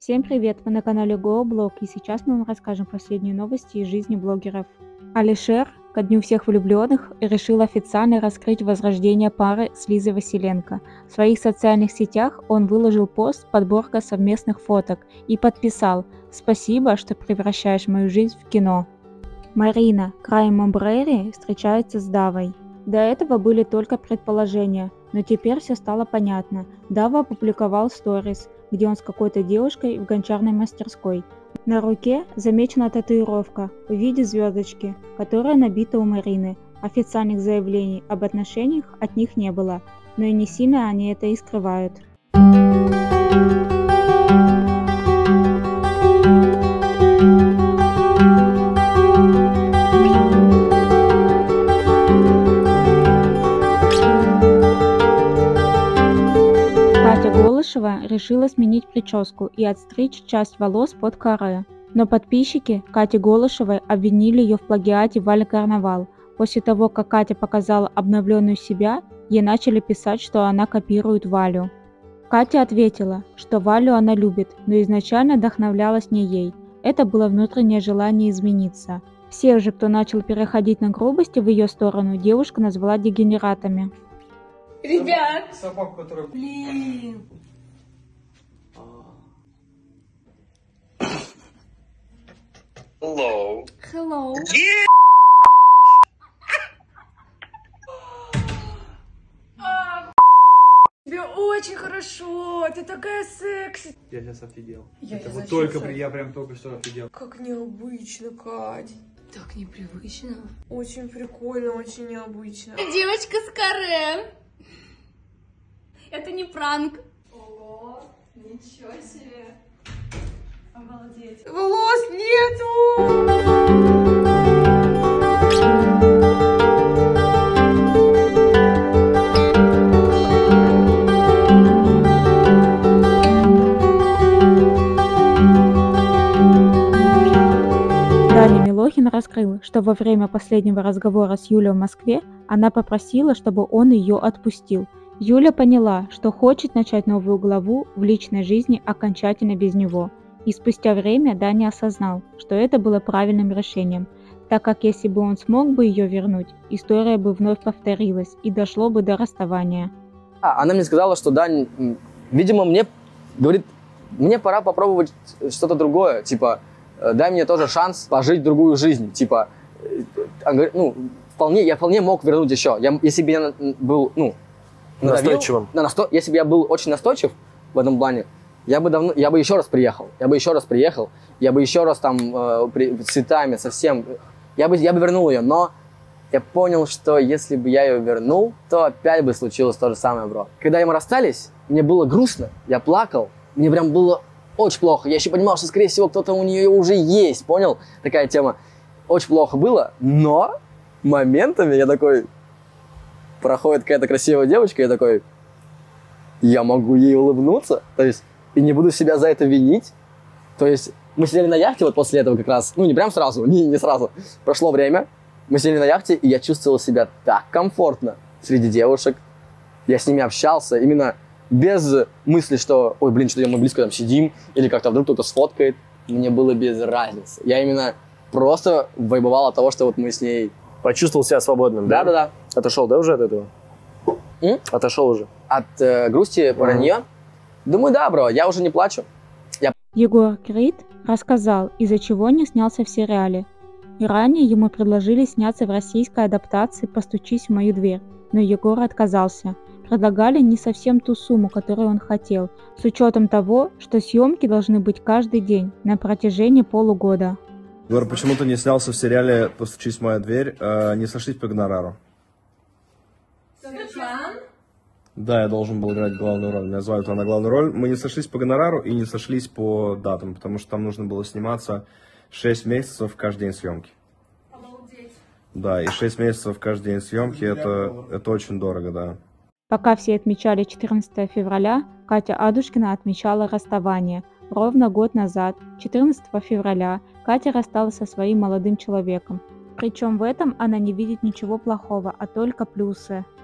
Всем привет! Вы на канале GoBlog, и сейчас мы вам расскажем последние новости из жизни блогеров. Алишер ко дню всех влюбленных решил официально раскрыть возрождение пары с Лизой Василенко. В своих социальных сетях он выложил пост подборка совместных фоток и подписал: «Спасибо, что превращаешь мою жизнь в кино». Марина Краймомбрери встречается с Давой. До этого были только предположения, но теперь все стало понятно. Дава опубликовал сторис, где он с какой-то девушкой в гончарной мастерской. На руке замечена татуировка в виде звездочки, которая набита у Марины. Официальных заявлений об отношениях от них не было, но и не сильно они это и скрывают. Катя Голышева решила сменить прическу и отстричь часть волос под каре. Но подписчики Кати Голышевой обвинили ее в плагиате Вали Карнавал. После того, как Катя показала обновленную себя, ей начали писать, что она копирует Валю. Катя ответила, что Валю она любит, но изначально вдохновлялась не ей. Это было внутреннее желание измениться. Всех же, кто начал переходить на грубости в ее сторону, девушка назвала дегенератами. Ребят! Собаку, которая... Блин! Hello. Hello! Тебе очень хорошо! Ты такая секси! Я сейчас офигел. Я Это не вот знаю, только что я прям только что офигел. Как необычно, Кать! Так непривычно. Очень прикольно, очень необычно. Девочка с каре. Это не пранк. Ого, ничего себе. Обалдеть. Волос нету! Даня Милохин раскрыл, что во время последнего разговора с Юлей в Москве она попросила, чтобы он ее отпустил. Юля поняла, что хочет начать новую главу в личной жизни окончательно без него. И спустя время Даня осознал, что это было правильным решением, так как если бы он смог бы ее вернуть, история бы вновь повторилась и дошло бы до расставания. Она мне сказала, что Дань, видимо, говорит, мне пора попробовать что-то другое, типа, дай мне тоже шанс пожить другую жизнь, типа, я вполне мог вернуть еще, если бы я был, настойчивым. Если бы я был очень настойчив в этом плане, я бы еще раз приехал, я бы еще раз там с цветами, совсем, я бы вернул ее, но я понял, что если бы я ее вернул, то опять бы случилось то же самое, бро. Когда мы расстались, мне было грустно, я плакал, мне прям было очень плохо, я еще понимал, что, скорее всего, кто-то у нее уже есть, понял? Такая тема. Очень плохо было, но моментами я такой, проходит какая-то красивая девочка, я такой, я могу ей улыбнуться, то есть, и не буду себя за это винить. То есть, мы сидели на яхте вот после этого как раз, не прям сразу, не сразу, прошло время, мы сидели на яхте, и я чувствовал себя так комфортно среди девушек, я с ними общался, именно без мысли, что, ой, блин, что мы близко там сидим, или как-то вдруг кто-то сфоткает, мне было без разницы. Я именно просто вайбовал от того, что вот мы с ней... Почувствовал себя свободным, да? Да. Отошел, да, уже от этого? Отошел уже. От грусти про нее? Думаю, да, бро, я уже не плачу. Егор Крид рассказал, из-за чего не снялся в сериале. И ранее ему предложили сняться в российской адаптации «Постучись в мою дверь», но Егор отказался. Предлагали не совсем ту сумму, которую он хотел, с учетом того, что съемки должны быть каждый день на протяжении полугода. Егор, почему ты не снялся в сериале «Постучись в мою дверь», не сошлись по гонорару? Да, я должен был играть главную роль. Меня звали туда на главную роль. Мы не сошлись по гонорару и не сошлись по датам, потому что там нужно было сниматься 6 месяцев каждый день съемки. Обалдеть. Да, и 6 месяцев каждый день съемки это очень дорого, да. Пока все отмечали 14 февраля, Катя Адушкина отмечала расставание. Ровно год назад, 14 февраля, Катя рассталась со своим молодым человеком. Причем в этом она не видит ничего плохого, а только плюсы.